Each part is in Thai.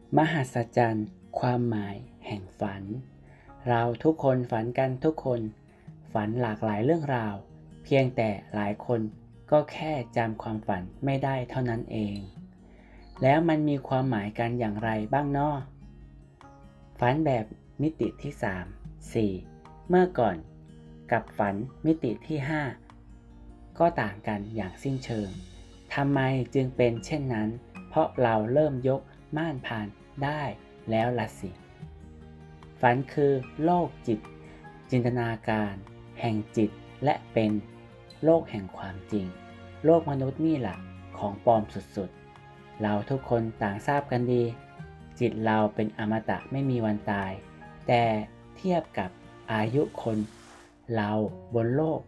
มหัศจรรย์ความหมายแห่งฝันเราทุกคนฝันกันทุกคนฝันหลากหลายเรื่องราวเพียงแต่หลายคนก็แค่จำความฝันไม่ได้เท่านั้นเองแล้วมันมีความหมายกันอย่างไรบ้างน้อฝันแบบมิติที่3 4เมื่อก่อนกับฝันมิติที่5ก็ต่างกันอย่างสิ้นเชิงทำไมจึงเป็นเช่นนั้นเพราะเราเริ่มยกม่านผ่านได้แล้วล่ะสิฝันคือโลกจิตจินตนาการแห่งจิตและเป็นโลกแห่งความจริงโลกมนุษย์นี่แหละของปลอมสุดๆเราทุกคนต่างทราบกันดีจิตเราเป็นอมตะไม่มีวันตายแต่เทียบกับอายุคนเราบนโลก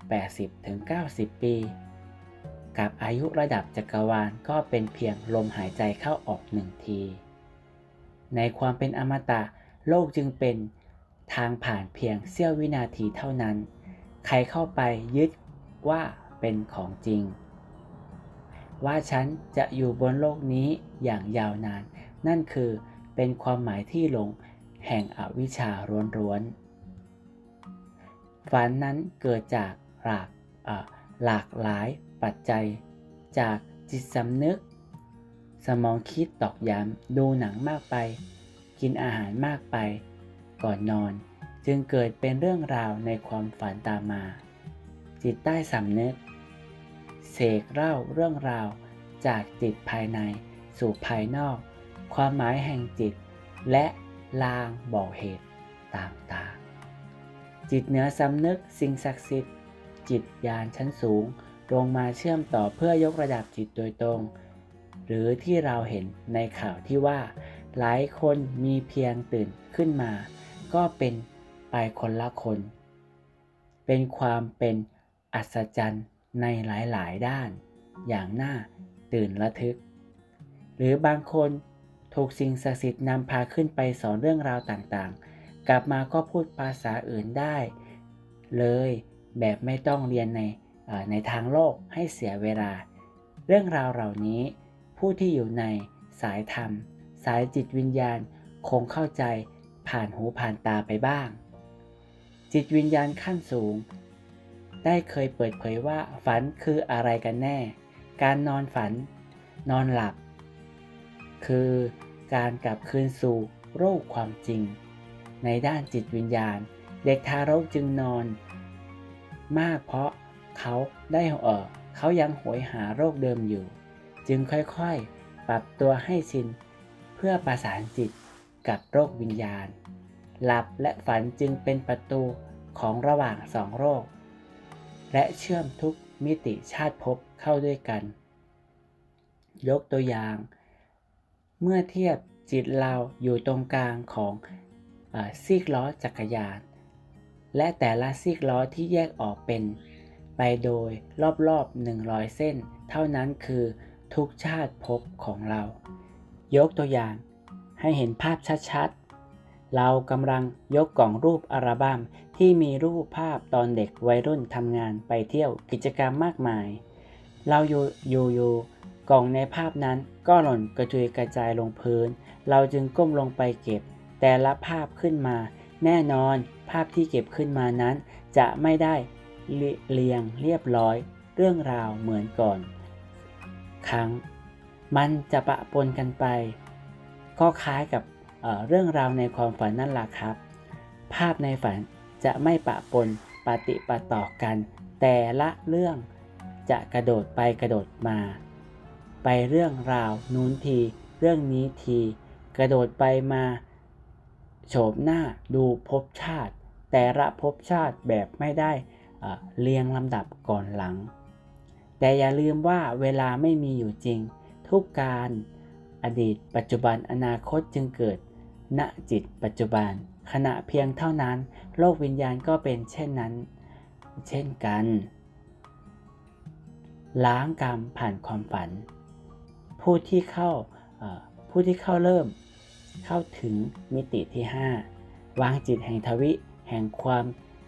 80-90 ปีกับอายุระดับจักรวาลก็เป็นเพียงลมหายใจเข้าออก1 ทีในความเป็นอมตะโลกจึงเป็นทางผ่านเพียงเสี้ยววินาทีเท่านั้นใครเข้าไปยึดว่าเป็นของจริงว่าฉันจะอยู่บนโลกนี้อย่างยาวนานนั่นคือเป็นความหมายที่หลงแห่งอวิชชาล้วนๆฝันนั้นเกิดจากหลากหลายปัจจัยจากจิตสำนึกสมองคิดตอกย้ำดูหนังมากไปกินอาหารมากไปก่อนนอนจึงเกิดเป็นเรื่องราวในความฝันตามมาจิตใต้สำนึกเสกเล่าเรื่องราวจากจิตภายในสู่ภายนอกความหมายแห่งจิตและลางบอกเหตุต่างๆจิตเหนือสำนึกสิ่งศักดิ์สิทธิ์จิตญาณชั้นสูงลงมาเชื่อมต่อเพื่อยกระดับจิตโดยตรงหรือที่เราเห็นในข่าวที่ว่าหลายคนมีเพียงตื่นขึ้นมาก็เป็นไปคนละคนเป็นความเป็นอัศจรรย์ในหลายๆด้านอย่างน่าตื่นระทึกหรือบางคนถูกสิ่งศักดิ์สิทธิ์นำพาขึ้นไปสอนเรื่องราวต่างๆกลับมาก็พูดภาษาอื่นได้เลยแบบไม่ต้องเรียนในทางโลกให้เสียเวลาเรื่องราวเหล่านี้ผู้ที่อยู่ในสายธรรมสายจิตวิญญาณคงเข้าใจผ่านหูผ่านตาไปบ้างจิตวิญญาณขั้นสูงได้เคยเปิดเผยว่าฝันคืออะไรกันแน่การนอนฝันนอนหลับคือการกลับคืนสู่โลกความจริงในด้านจิตวิญญาณเด็กทารกจึงนอนมากเพราะเขายังโหยหาโรคเดิมอยู่จึงค่อยๆปรับตัวให้ชินเพื่อประสานจิตกับโรควิญญาณหลับและฝันจึงเป็นประตูของระหว่าง2โลกและเชื่อมทุกมิติชาติภพเข้าด้วยกันยกตัวอย่างเมื่อเทียบจิตเราอยู่ตรงกลางของซีกล้อจักรยานและแต่ละซีกล้อที่แยกออกเป็นไปโดยรอบๆ100เส้นเท่านั้นคือทุกชาติภพของเรายกตัวอย่างให้เห็นภาพชัดๆเรากำลังยกกล่องรูปอัลบั้มที่มีรูปภาพตอนเด็กวัยรุ่นทำงานไปเที่ยวกิจกรรมมากมายเราอยู่กล่องในภาพนั้นก็หล่นกระจุยกระจายลงพื้นเราจึงก้มลงไปเก็บแต่ละภาพขึ้นมาแน่นอนภาพที่เก็บขึ้นมานั้นจะไม่ได้เรียงเรียบร้อยเรื่องราวเหมือนก่อนครั้งมันจะปะปนกันไปก็คล้ายกับเรื่องราวในความฝันนั่นแหละครับภาพในฝันจะไม่ปะปนปฏิปต่อกันแต่ละเรื่องจะกระโดดไปกระโดดมาไปเรื่องราวนู้นทีเรื่องนี้ทีกระโดดไปมาโฉมหน้าดูภพชาติแต่ละภพชาติแบบไม่ได้เรียงลำดับก่อนหลังแต่อย่าลืมว่าเวลาไม่มีอยู่จริงทุกการอดีตปัจจุบันอนาคตจึงเกิดณจิตปัจจุบันขณะเพียงเท่านั้นโลกวิญญาณก็เป็นเช่นนั้นเช่นกันล้างกรรมผ่านความฝันผู้ที่เข้าเริ่มเข้าถึงมิติที่5วางจิตแห่งทวิแห่งความ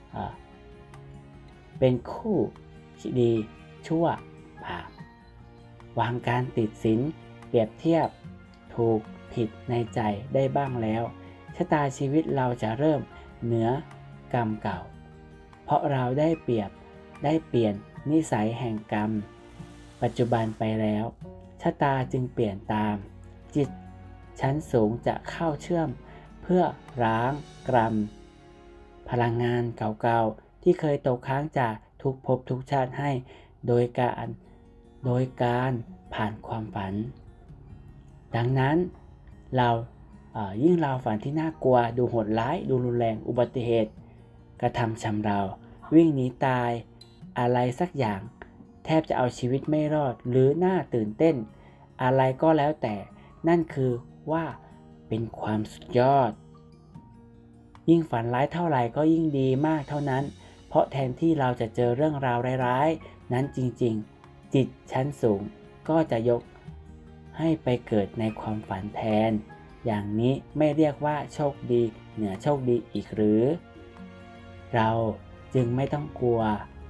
เป็นคู่ดีชั่วบาปวางการติดสินเปรียบเทียบถูกผิดในใจได้บ้างแล้วชะตาชีวิตเราจะเริ่มเหนือกรรมเก่าเพราะเราได้เปลี่ยนนิสัยแห่งกรรมปัจจุบันไปแล้วชะตาจึงเปลี่ยนตามจิตชั้นสูงจะเข้าเชื่อมเพื่อล้างกรรมพลังงานเก่าๆที่เคยตกค้างจากทุกภพทุกชาติให้โดยการผ่านความฝันดังนั้นยิ่งเราฝันที่น่ากลัวดูโหดร้ายดูรุนแรงอุบัติเหตุกระทำชำเราวิ่งหนีตายอะไรสักอย่างแทบจะเอาชีวิตไม่รอดหรือน่าตื่นเต้นอะไรก็แล้วแต่นั่นคือว่าเป็นความสุดยอดยิ่งฝันร้ายเท่าไหร่ก็ยิ่งดีมากเท่านั้นเพราะแทนที่เราจะเจอเรื่องราวร้ายๆนั้นจริงๆจิตชั้นสูงก็จะยกให้ไปเกิดในความฝันแทนอย่างนี้ไม่เรียกว่าโชคดีเหนือโชคดีอีกหรือเราจึงไม่ต้องกลัว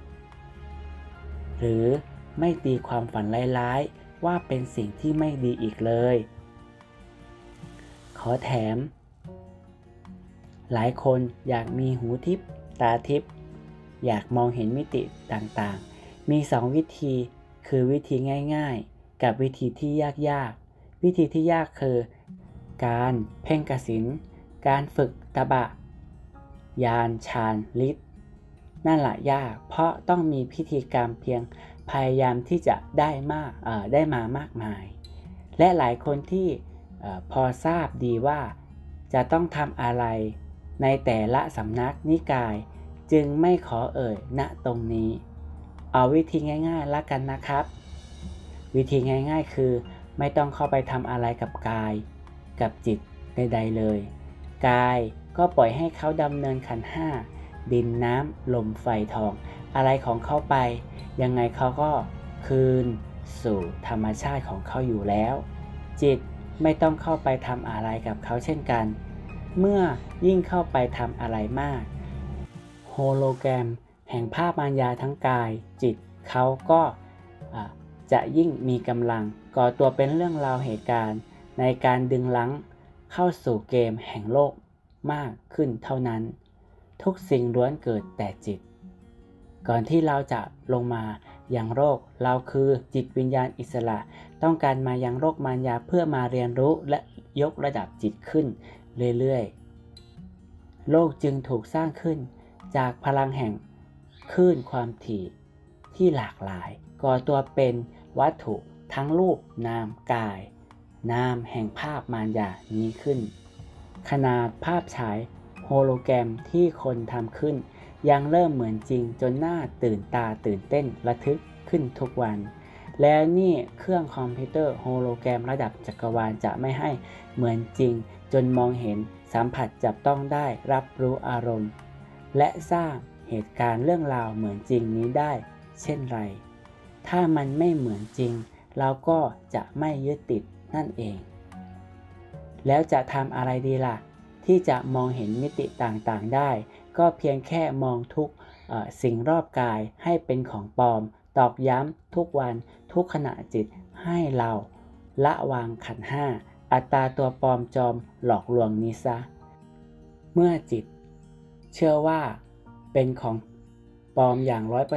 หรือไม่ตีความฝันร้ายๆว่าเป็นสิ่งที่ไม่ดีอีกเลยขอแถมหลายคนอยากมีหูทิพย์ตาทิพย์อยากมองเห็นมิติต่างๆมี2วิธีคือวิธีง่ายๆกับวิธีที่ยากวิธีที่ยากคือการเพ่งกสิณการฝึกตบะยานฌานฤทธิ์นั่นแหละยากเพราะต้องมีพิธีกรรมเพียงพยายามที่จะได้มามากมายและหลายคนที่พอทราบดีว่าจะต้องทำอะไรในแต่ละสำนักนิกายจึงไม่ขอณตรงนี้เอาวิธีง่ายๆละกันนะครับวิธีง่ายๆคือไม่ต้องเข้าไปทำอะไรกับกายกับจิตใดๆเลยกายก็ปล่อยให้เขาดำเนินขันธ์ห้าดินน้ำลมไฟทองอะไรของเขาไปยังไงเขาก็คืนสู่ธรรมชาติของเขาอยู่แล้วจิตไม่ต้องเข้าไปทำอะไรกับเขาเช่นกันเมื่อยิ่งเข้าไปทำอะไรมากโฮโลแกรมแห่งภาพมารยาทั้งกายจิตเขาก็จะยิ่งมีกำลังก่อตัวเป็นเรื่องราวเหตุการณ์ในการดึงลังเข้าสู่เกมแห่งโลกมากขึ้นเท่านั้นทุกสิ่งล้วนเกิดแต่จิตก่อนที่เราจะลงมายังโลกเราคือจิตวิญญาณอิสระต้องการมายังโลกมารยาเพื่อมาเรียนรู้และยกระดับจิตขึ้นเรื่อยๆโลกจึงถูกสร้างขึ้นจากพลังแห่งคลื่นความถี่ที่หลากหลายก่อตัวเป็นวัตถุทั้งรูปนามกายนามแห่งภาพมารยานี้ขึ้นขนาดภาพฉายโฮโลแกรมที่คนทำขึ้นยังเริ่มเหมือนจริงจนน่าตื่นตาตื่นเต้นระทึกขึ้นทุกวันแล้วนี่เครื่องคอมพิวเตอร์โฮโลแกรมระดับจักรวาลจะไม่ให้เหมือนจริงจนมองเห็นสัมผัสจับต้องได้รับรู้อารมณ์และสร้างเหตุการณ์เรื่องราวเหมือนจริงนี้ได้เช่นไรถ้ามันไม่เหมือนจริงเราก็จะไม่ยึดติดนั่นเองแล้วจะทำอะไรดีล่ะที่จะมองเห็นมิติต่างๆได้ก็เพียงแค่มองทุกสิ่งรอบกายให้เป็นของปลอมตอกย้ำทุกวันทุกขณะจิตให้เราละวางขันธ์ห้าอัตตาตัวปลอมจอมหลอกลวงนี้ซะเมื่อจิตเชื่อว่าเป็นของปลอมอย่าง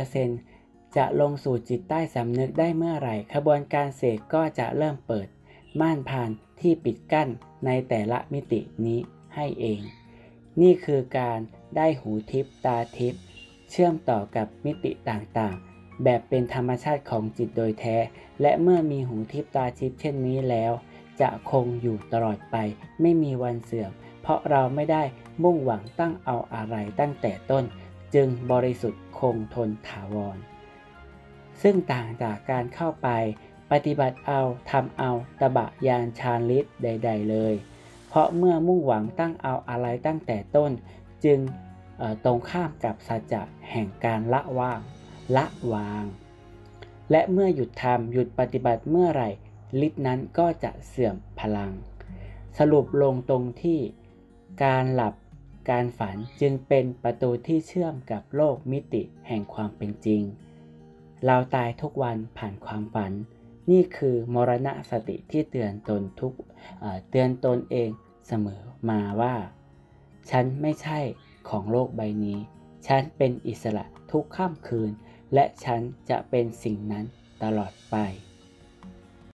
100% จะลงสู่จิตใต้สำนึกได้เมื่อไหร่ขบวนการเสกก็จะเริ่มเปิดม่านผ่านที่ปิดกั้นในแต่ละมิตินี้ให้เองนี่คือการได้หูทิพย์ตาทิพย์เชื่อมต่อกับมิติต่างๆแบบเป็นธรรมชาติของจิตโดยแท้และเมื่อมีหูทิพย์ตาทิพย์เช่นนี้แล้วจะคงอยู่ตลอดไปไม่มีวันเสื่อมเพราะเราไม่ได้มุ่งหวังตั้งเอาอะไรตั้งแต่ต้นจึงบริสุทธิ์คงทนถาวรซึ่งต่างจากการเข้าไปปฏิบัติเอาทำเอาตบะยานฌานฤทธิ์ใดๆเลยเพราะเมื่อมุ่งหวังตั้งเอาอะไรตั้งแต่ต้นจึงตรงข้ามกับสัจจะแห่งการละวางและเมื่อหยุดทำหยุดปฏิบัติเมื่อไหร่ฤทธิ์นั้นก็จะเสื่อมพลังสรุปลงตรงที่การหลับการฝันจึงเป็นประตูที่เชื่อมกับโลกมิติแห่งความเป็นจริงเราตายทุกวันผ่านความฝันนี่คือมรณสติที่เตือนตนเองเสมอมาว่า ฉันไม่ใช่ของโลกใบนี้ ฉันเป็นอิสระทุกค่ำคืน และฉันจะเป็นสิ่งนั้นตลอดไป